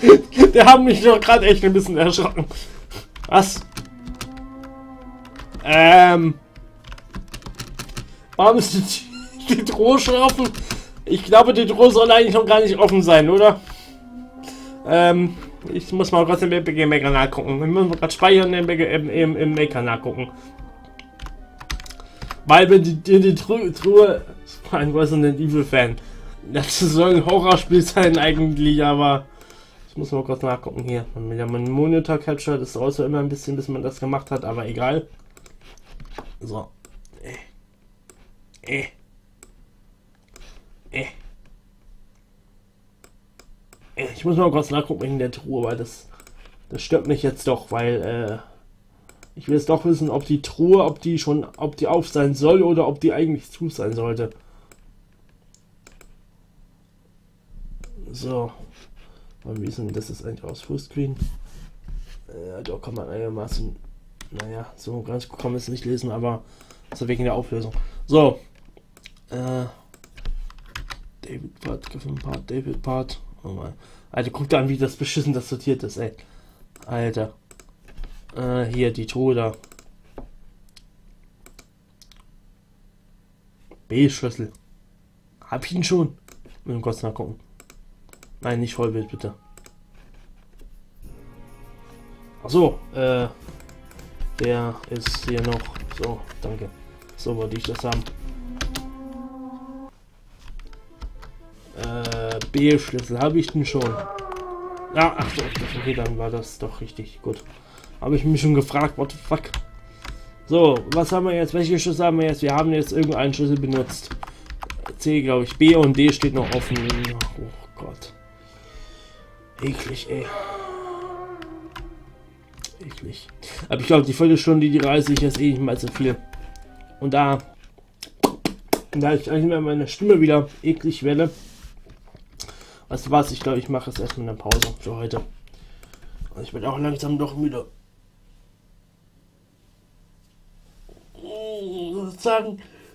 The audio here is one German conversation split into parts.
Der hat mich doch gerade echt ein bisschen erschrocken. Was? Warum ist die Truhe schon offen? Ich glaube, die Truhe soll eigentlich noch gar nicht offen sein, oder? Ich muss mal kurz im Mac-Kanal gucken. Ich muss mal gerade speichern im Mac-Kanal gucken. Weil wenn die Truhe... Ein Resident Evil-Fan. Das soll ein Horrorspiel sein eigentlich, aber... Ich muss mal kurz nachgucken hier. Mein Monitor Capture, das dauert so immer ein bisschen, bis man das gemacht hat, aber egal. So. Ich muss mal kurz nachgucken wegen der Truhe, weil das stört mich jetzt doch, weil ich will jetzt doch wissen, ob die Truhe, ob die auf sein soll oder ob die eigentlich zu sein sollte. So. Und wie ist denn das ist eigentlich aus Fullscreen? Da kann man einigermaßen, naja, so ganz gut kann man es nicht lesen, aber so wegen der Auflösung. So. David Part. Oh mein. Alter, guck dir an, wie das beschissen das sortiert ist, ey. Alter. Hier, die Truhe da. B-Schlüssel. Hab ich ihn schon? Müssen kurz nachgucken. Nein, nicht Vollbild, bitte. Achso, der ist hier noch. So, danke. So wollte ich das haben. B-Schlüssel habe ich den schon. Ja, ach so, okay, dann war das doch richtig gut. Habe ich mich schon gefragt, what the fuck. So, was haben wir jetzt? Welche Schlüssel haben wir jetzt? Wir haben jetzt irgendeinen Schlüssel benutzt. C, glaube ich. B und D steht noch offen. Oh Gott. Eklig, ey. Eklig. Aber ich glaube, die Viertelstunde, die reise ich jetzt eh nicht mal so viel. Und da ich eigentlich mehr meine Stimme wieder eklig werde. Weißt du was? Ich glaube, ich mache jetzt erstmal eine Pause für heute. Und ich bin auch langsam doch müde. Sagen.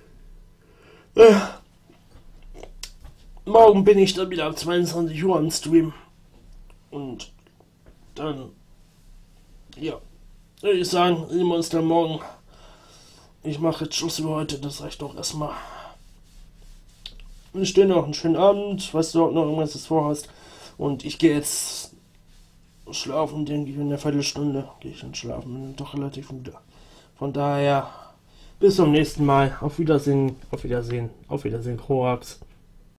Morgen bin ich dann wieder ab 22 Uhr am Stream. Und dann, ja, würde ich sagen, sehen wir uns dann morgen. Ich mache jetzt Schluss für heute, das reicht doch erstmal. Ich wünsche dir noch einen schönen Abend, falls du auch noch irgendwas vorhast. Und ich gehe jetzt schlafen, denke ich, in einer Viertelstunde gehe ich dann schlafen. Bin doch relativ müde. Von daher, bis zum nächsten Mal. Auf Wiedersehen, Korax.